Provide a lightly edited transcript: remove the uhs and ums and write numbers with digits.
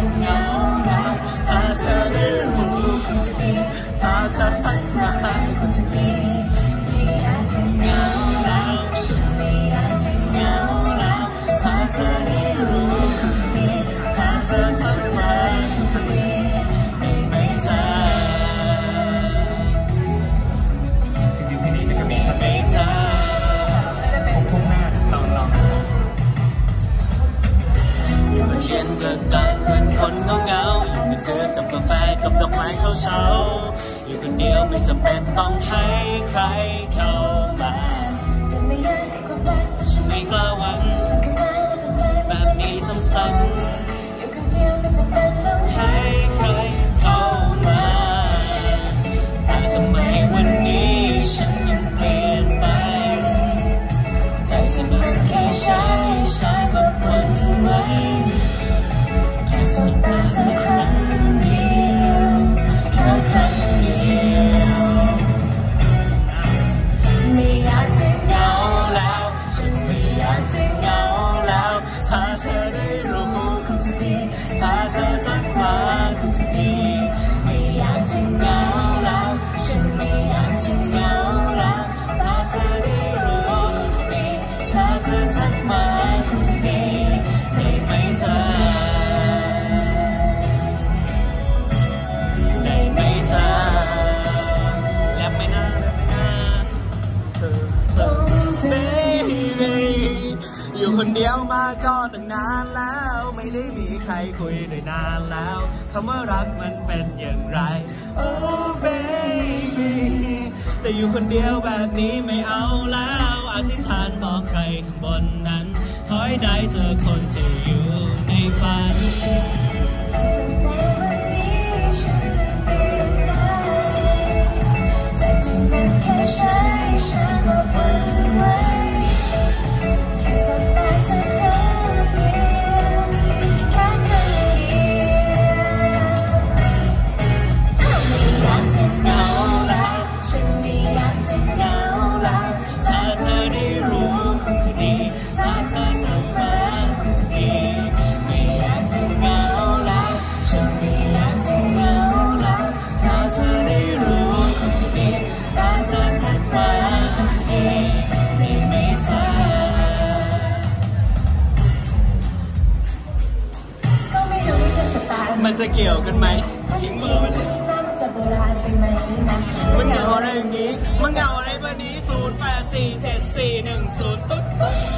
เหงาแล้วถ้าเธอได้รู้คงจะดีถ้าเธอทักมาคงจะดีไม่อยากจะเหงาแล้วฉันไม่อยากจะเหงาแล้วถ้าเธอได้รู้คงจะดีถ้าเธอทักมาคงจะดีไม่เธอจริงๆเพลงนี้ก็มีคำไม่เธอคงหน้าลองอยู่บนเช่นเดินตามเหมือนคนเงาอยู่ในเสื้อกับกาแฟกับดอกไม้เช้าอยู่คนเดียวไม่จำเป็นต้องให้ใครเข้ามาจะไม่อยากให้ความรักแต่ฉันไม่กล้าหวังแบบนี้ซ้ำๆอยู่คนเดียวไม่จำเป็นต้องให้ใครเข้ามาแต่ทำไมวันนี้ฉันยังเปลี่ยนไปใจจะมันแค่ใช้ก็วันไว้แค่สบตาเธอครั้งเดียวแค่ครั้งเดียวไม่อยากจะเหงาแล้วฉันไม่อยากจะเหงาแล้วถ้าเธอได้รู้คงจะดีถ้าเธอทักมาคงจะดีไม่อยากจะเหงาแล้วฉันไม่อยากจะเหงาแล้วถ้าเธอได้รู้คงจะดีถ้าเธอทักมาคงจะดีได้ไหมเธอได้ไหมเธอแล้วไม่น่าเธอ baby อยู่คนเดียวมาก็ตั้งนานแล้วไม่ได้มีใครคุยด้วยนานแล้วคำว่ารักมันเป็นอย่างไร oh baby แต่อยู่คนเดียวแบบนี้ไม่เอาแล้วอธิษฐานบอกใครข้างบนนั้นขอให้ได้เจอคนที่อยู่ในฝันจากในวันนี้ฉันนั้นเปลี่ยนไปใจที่มันแค่ใช้ฉันมาวันไว้แค่สบตาเธอครั้งเดียวแค่ครั้งเดียวไม่อยากจะเหงาแล้วฉันไม่อยากจะเหงาแล้วถ้าเธอได้รู้คงจะดีถ้าเธอทักมาคงจะดีไม่อยากจะเหงาแล้วฉันไม่อยากจะเหงาแล้วถ้าเธอได้รู้คงจะดีถ้าเธอทักมาคงจะดีได้ไหมเธอก็ไม่รู้ว่าจะสตาร์มันจะเกี่ยวกันไหมถ้าฉันทิ้งมันจะโบราณไปไหมนะมันเหงาอะไรอย่างนี้มันเหงาอะไรแบบนี้084741 0ตุ๊ด